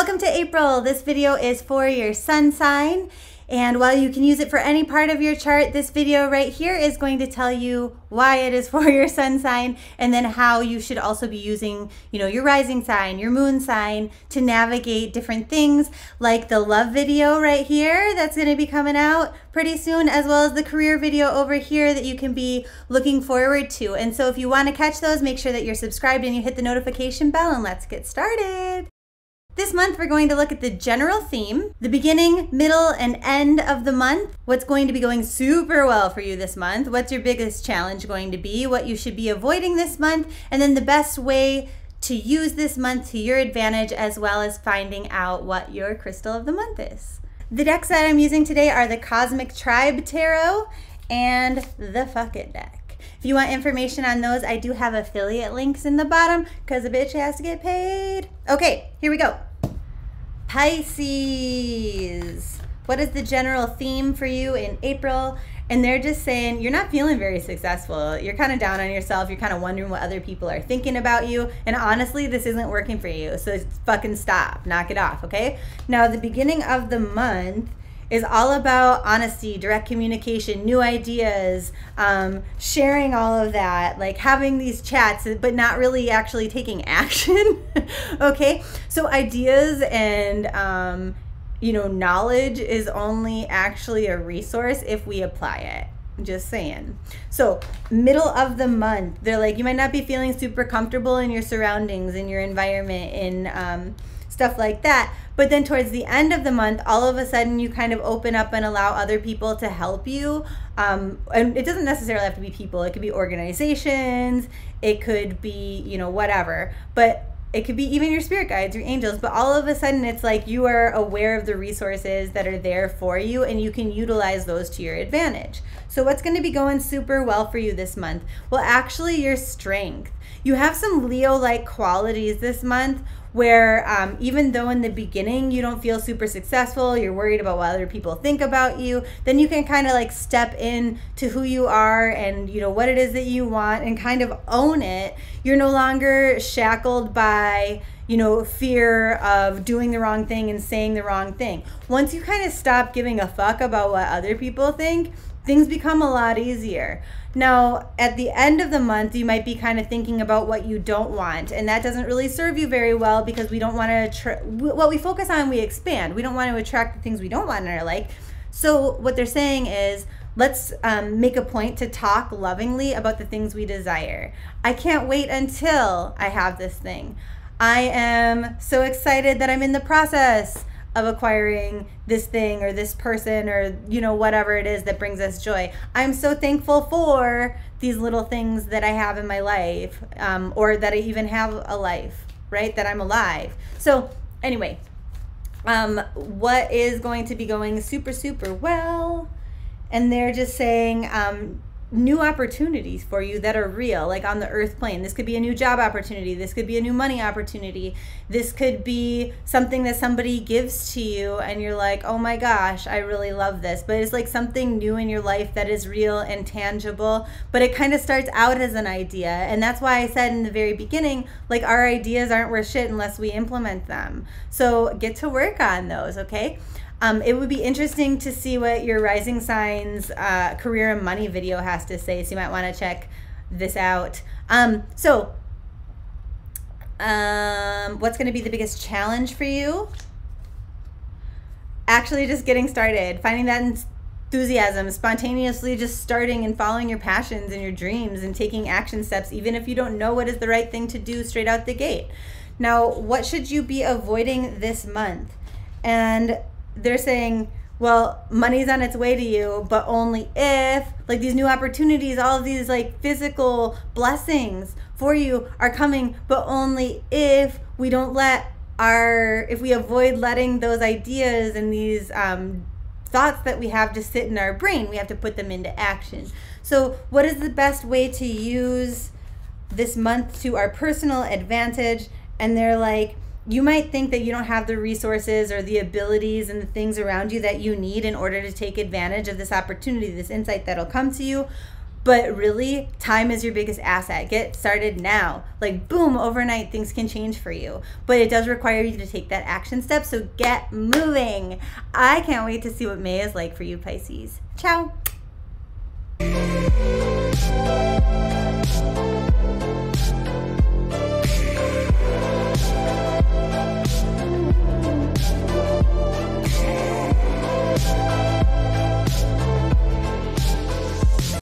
Welcome to April. This video is for your sun sign. And while you can use it for any part of your chart, this video right here is going to tell you why it is for your sun sign and then how you should also be using, your rising sign, your moon sign to navigate different things like the love video right here that's going to be coming out pretty soon, as well as the career video over here that you can be looking forward to. And so if you want to catch those, make sure that you're subscribed and you hit the notification bell, and let's get started. This month, we're going to look at the general theme, the beginning, middle, and end of the month, what's going to be going super well for you this month, what's your biggest challenge going to be, what you should be avoiding this month, and then the best way to use this month to your advantage, as well as finding out what your crystal of the month is. The decks that I'm using today are the Cosmic Tribe Tarot and the Fuck It deck. If you want information on those, I do have affiliate links in the bottom because a bitch has to get paid. Okay, here we go. Pisces. What is the general theme for you in April? And they're just saying you're not feeling very successful. You're kind of down on yourself. You're kind of wondering what other people are thinking about you. And honestly, this isn't working for you. So fucking stop. Knock it off, okay? Now, the beginning of the month is all about honesty, direct communication, new ideas, sharing all of that, like having these chats, but not really actually taking action. Okay, so ideas and knowledge is only actually a resource if we apply it. Just saying. So middle of the month, they're like, you might not be feeling super comfortable in your surroundings, in your environment, in stuff like that. But then towards the end of the month, all of a sudden you kind of open up and allow other people to help you. And it doesn't necessarily have to be people. It could be organizations. It could be, whatever. But it could be even your spirit guides, your angels. But all of a sudden it's like you are aware of the resources that are there for you and you can utilize those to your advantage. So what's going to be going super well for you this month? Well, actually your strength. You have some Leo-like qualities this month where even though in the beginning you don't feel super successful, you're worried about what other people think about you, then you can kind of like step in to who you are and what it is that you want and kind of own it. You're no longer shackled by fear of doing the wrong thing and saying the wrong thing. Once you kind of stop giving a fuck about what other people think, things become a lot easier. Now, at the end of the month, you might be kind of thinking about what you don't want, and that doesn't really serve you very well because we don't want to, what we focus on, we expand. We don't want to attract the things we don't want in our life. So what they're saying is, let's make a point to talk lovingly about the things we desire. I can't wait until I have this thing. I am so excited that I'm in the process of acquiring this thing or this person or whatever it is that brings us joy. I'm so thankful for these little things that I have in my life, or that I even have a life, right? That I'm alive. So anyway, what is going to be going super, super well? And they're just saying new opportunities for you that are real, like on the earth plane. This could be a new job opportunity. This could be a new money opportunity. This could be something that somebody gives to you and you're like, oh my gosh, I really love this. But it's like something new in your life that is real and tangible, but it kind of starts out as an idea. And that's why I said in the very beginning, like our ideas aren't worth shit unless we implement them. So get to work on those, okay? It would be interesting to see what your rising signs career and money video has to say, so you might want to check this out. What's going to be the biggest challenge for you? Actually just getting started, finding that enthusiasm, spontaneously just starting and following your passions and your dreams and taking action steps, even if you don't know what is the right thing to do straight out the gate. Now, what should you be avoiding this month? And they're saying, well, money's on its way to you, but only if, like these new opportunities, all of these like physical blessings for you are coming, but only if we don't if we avoid letting those ideas and these thoughts that we have just sit in our brain. We have to put them into action. So what is the best way to use this month to our personal advantage? And they're like, you might think that you don't have the resources or the abilities and the things around you that you need in order to take advantage of this opportunity, this insight that'll come to you. But really, time is your biggest asset. Get started now. Like, boom, overnight things can change for you. But it does require you to take that action step, so get moving. I can't wait to see what May is like for you, Pisces. Ciao.